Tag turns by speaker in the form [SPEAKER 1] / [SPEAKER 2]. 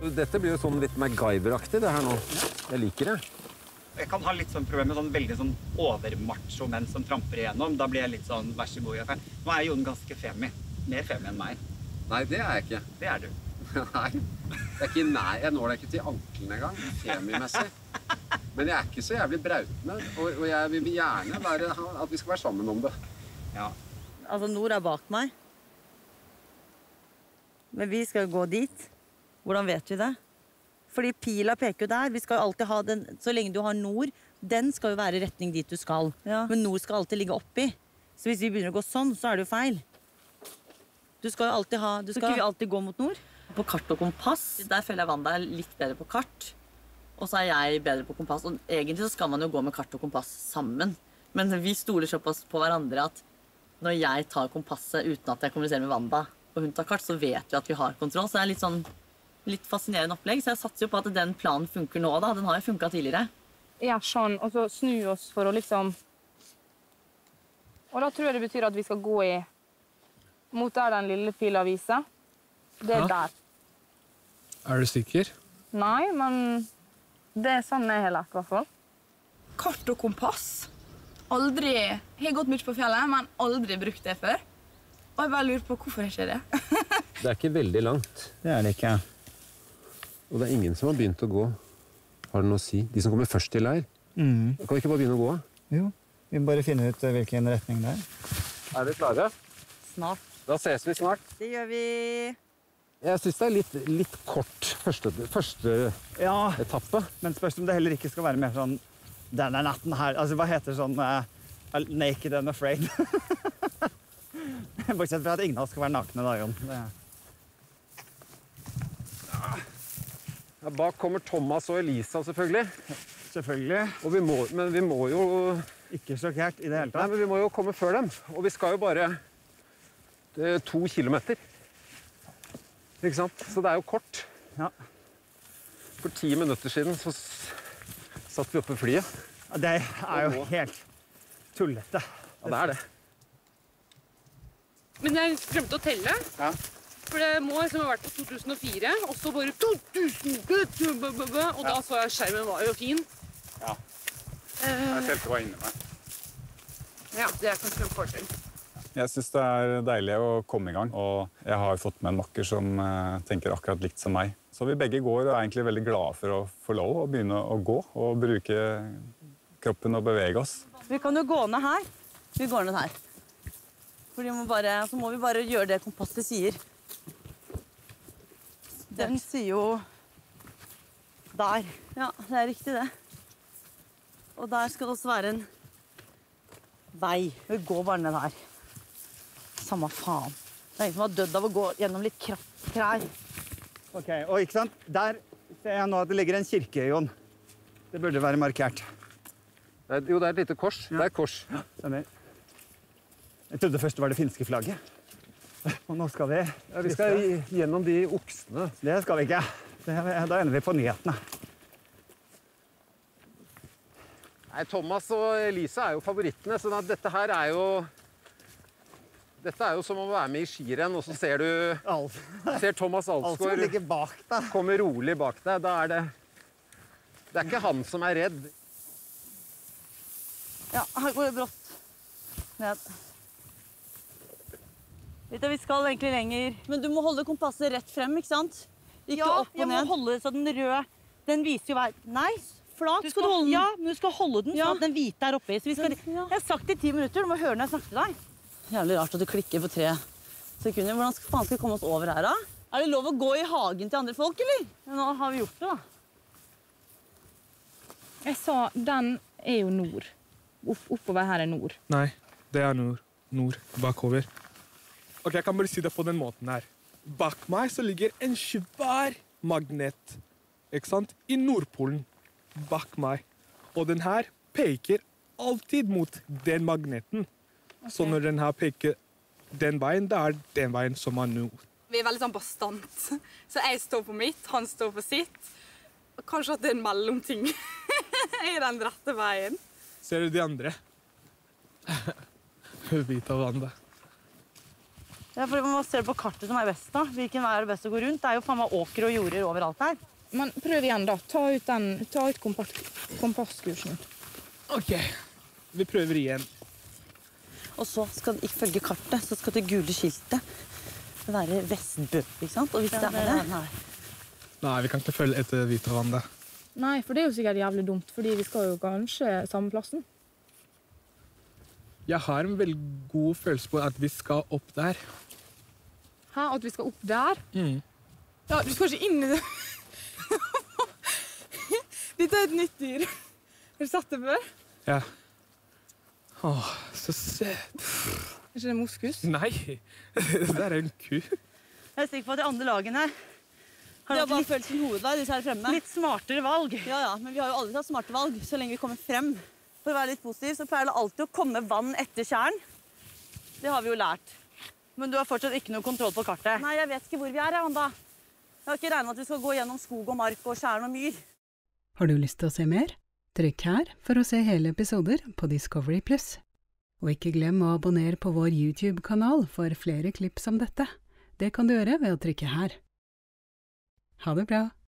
[SPEAKER 1] Dette blir jo sånn litt MacGyver-aktig, det her nå. Jeg liker det.
[SPEAKER 2] Jeg kan ha litt sånn problem med sånn veldig sånn overmacho menn som tramper igjennom. Da blir jeg litt sånn, vær så god. Nå er Jon ganske femi. Mer femi enn meg.
[SPEAKER 1] Nei, det er jeg ikke.
[SPEAKER 2] Det er du.
[SPEAKER 1] Nei, det er ikke nær. Jeg når deg ikke til ankelen engang, femi-messig. Men jeg er ikke så jævlig brautende, og jeg vil gjerne at vi skal være sammen om det.
[SPEAKER 2] Ja.
[SPEAKER 3] Altså, Nord er bak meg. Men vi skal gå dit. Hvordan vet vi det? Fordi pila peker jo der. Vi skal jo alltid ha den, så lenge du har nord, den skal jo være i retning dit du skal. Ja. Men nord skal alltid ligge oppi. Så hvis vi begynner å gå sånn, så er det jo feil. Du skal jo alltid ha... Skal ikke vi alltid gå mot nord? På kart og kompass, der føler jeg Wanda er litt bedre på kart. Og så er jeg bedre på kompass. Og egentlig så skal man jo gå med kart og kompass sammen. Men vi stoler såpass på hverandre at når jeg tar kompasset uten at jeg kommuniserer med Wanda, og hun tar kart, så vet vi at vi har kontroll. Så det er litt sånn, litt fascinerende opplegg. Så jeg satser jo på at den planen funker nå da. Den har jo funket tidligere.
[SPEAKER 4] Ja, sånn. Og så snu oss for å liksom... Og da tror jeg det betyr at vi skal gå mot der den lille pila viser. Det er der.
[SPEAKER 5] Er du sikker?
[SPEAKER 4] Nei, men det er sånn jeg har lært, i hvert fall.
[SPEAKER 6] Kart og kompass. Aldri. Jeg har gått mye på fjellet, men aldri brukt det før. Og jeg bare lurer på hvorfor ikke det.
[SPEAKER 1] Det er ikke veldig langt.
[SPEAKER 2] Det er det ikke.
[SPEAKER 1] Og det er ingen som har begynt å gå. Har det noe å si? De som kommer først til leir. Kan vi ikke bare begynne å gå?
[SPEAKER 2] Jo, vi bare finner ut hvilken retning det er.
[SPEAKER 1] Er dere klare?
[SPEAKER 3] Snart.
[SPEAKER 1] Da ses vi snart.
[SPEAKER 3] Det gjør vi.
[SPEAKER 1] Jeg synes det er litt kort første etappe.
[SPEAKER 2] Men spørs om det heller ikke skal være mer sånn denne natten her. Altså, hva heter sånn naked and afraid? Bortsett fra at ingen av oss skal være nakne da, Jon.
[SPEAKER 1] Ja, bak kommer Thomas og Elisa, selvfølgelig.
[SPEAKER 2] Selvfølgelig.
[SPEAKER 1] Men vi må jo...
[SPEAKER 2] Ikke sjokkert i det hele tatt.
[SPEAKER 1] Nei, men vi må jo komme før dem. Og vi skal jo bare 2 kilometer. Ikke sant? Så det er jo kort.
[SPEAKER 2] Ja.
[SPEAKER 1] For 10 minutter siden så satt vi oppe i flyet.
[SPEAKER 2] Ja, det er jo helt tullete.
[SPEAKER 1] Ja, det er det.
[SPEAKER 7] Men jeg glemte å telle.
[SPEAKER 2] Ja.
[SPEAKER 7] For det må liksom ha vært på 2004, og så bare 2000, og da så jeg skjermen var jo fin.
[SPEAKER 2] Ja. Jeg telte var inne med.
[SPEAKER 7] Ja, det er kanskje en fordel.
[SPEAKER 8] Jeg synes det er deilig å komme i gang, og jeg har fått med en makker som tenker akkurat likt som meg. Så vi begge går og er egentlig veldig glade for å få lov å begynne å gå og bruke kroppen og bevege oss.
[SPEAKER 3] Vi kan jo gå ned her. Vi går ned her. Så må vi bare gjøre det kompasset sier. Den sier jo der. Ja, det er riktig det. Og der skal det også være en vei. Vi går bare ned her. Samme faen. Det er ingen som har dødd av å gå gjennom litt krær.
[SPEAKER 2] Ok, og ikke sant? Der ser jeg nå at det ligger en kirke, Jon. Det burde være markert.
[SPEAKER 1] Jo, det er et lite kors. Ja. Det er kors.
[SPEAKER 2] Ja, stemmer. Jeg trodde først det var det finske flagget. Og nå skal vi...
[SPEAKER 1] Ja, vi skal gjennom de oksene.
[SPEAKER 2] Det skal vi ikke. Da ender vi på nyhetene.
[SPEAKER 1] Nei, Thomas og Elisa er jo favorittene, så dette her er jo... Dette er jo som å være med i skirenn, og så ser Thomas Alsgaard
[SPEAKER 2] ligger bak deg.
[SPEAKER 1] Kommer rolig bak deg. Da er det... Det er ikke han som er redd.
[SPEAKER 3] Ja, her går det brått ned. Vi skal egentlig lenger. Men du må holde kompasset rett frem, ikke sant? Ikke opp og ned. Ja, jeg må holde så den røde, den viser jo vei. Nei, flat skal du holde den. Ja, men du skal holde den sånn at den hvite er oppe i. Så jeg har sagt det i 10 minutter, du må høre når jeg snakker til deg. Jævlig rart at du klikker på 3 sekunder. Hvordan faen skal vi komme oss over her, da? Er det lov å gå i hagen til andre folk, eller? Ja, nå har vi gjort det, da.
[SPEAKER 4] Jeg sa, den er jo nord. Oppover her er nord.
[SPEAKER 5] Nei, det er nord. Nord, bakover. Ok, jeg kan bare si det på den måten her. Bak meg så ligger en svær magnet, ikke sant? I Nordpolen. Bak meg. Og den her peker alltid mot den magneten. Okay. Så når den her peker den veien, da er den veien som er nord.
[SPEAKER 6] Vi er veldig sånn bastant. Så jeg står på mitt, han står på sitt. Og kanskje at det er en mellomting. I den rette veien.
[SPEAKER 5] Ser du de andre? Ubit av vannet.
[SPEAKER 3] Ja, for man må se på kartet som best da. Hvilken vei det best å gå rundt? Det jo faen meg åker og jorder overalt her.
[SPEAKER 4] Men prøv igjen da. Ta ut kompasskursen.
[SPEAKER 5] Ok, vi prøver igjen.
[SPEAKER 3] Og så skal det, ifølge kartet, så skal det gule skiltet være Vestbø, ikke sant? Og hvis det det...
[SPEAKER 5] Nei, vi kan ikke følge etter Hvitvannet.
[SPEAKER 4] Nei, for det jo sikkert jævlig dumt, fordi vi skal jo kanskje samme plassen.
[SPEAKER 5] Jeg har en veldig god følelse på at vi skal opp der.
[SPEAKER 4] Hæ? At vi skal opp der? Ja, du skal ikke inn i det. Dette et nytt dyr. Har du sett det før?
[SPEAKER 5] Ja. Åh, så søt.
[SPEAKER 4] Ikke det moskus?
[SPEAKER 5] Nei, det en ku.
[SPEAKER 3] Jeg sikker på at de andre lagene
[SPEAKER 9] De har bare følt sin hovedvei, disse her fremme.
[SPEAKER 3] litt smartere valg.
[SPEAKER 9] Ja, men vi har jo aldri tatt smarte valg, så lenge vi kommer frem.
[SPEAKER 3] For å være litt positiv, så pleier det alltid å komme vann etter tjern. Det har vi jo lært. Men du har fortsatt ikke noe kontroll på kartet.
[SPEAKER 9] Nei, jeg vet ikke hvor vi Wanda. Jeg har ikke regnet med at vi skal gå gjennom skog og mark og tjern og myr.
[SPEAKER 10] Har du lyst til å se mer? Trykk her for å se hele episoder på Discovery+. Og ikke glem å abonnere på vår YouTube-kanal for flere klipp som dette. Det kan du gjøre ved å trykke her. Ha det bra!